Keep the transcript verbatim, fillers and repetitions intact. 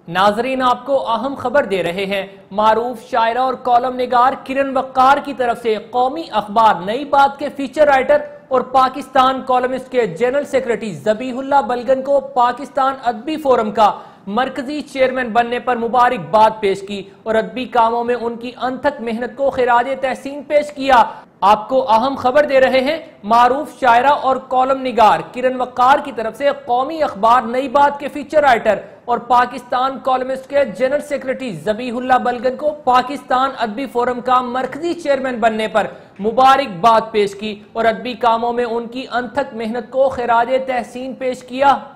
नाजरीन, आपको अहम खबर दे रहे हैं। मारूफ शायरा और कॉलम निगार किरण वक्कार की तरफ से कौमी अखबार नई बात के फीचर राइटर और पाकिस्तान कॉलमिस्ट के जनरल सेक्रेटरी जबीहुल्लाह बलगन को पाकिस्तान अदबी फोरम का मरकजी चेयरमैन बनने पर मुबारकबाद पेश की और अदबी कामों में उनकी अनथक मेहनत को खिराज तहसीन पेश किया। आपको अहम खबर दे रहे हैं। मारूफ शायरा और कॉलम निगार किरण वक्कार की तरफ से कौमी अखबार नई बात के फीचर राइटर और पाकिस्तान कॉलमिस्ट के जनरल सेक्रेटरी जबीहुल्लाह बलगन को पाकिस्तान अदबी फोरम का मरकजी चेयरमैन बनने पर मुबारकबाद पेश की और अदबी कामों में उनकी अनथक मेहनत को खिराज तहसीन पेश किया।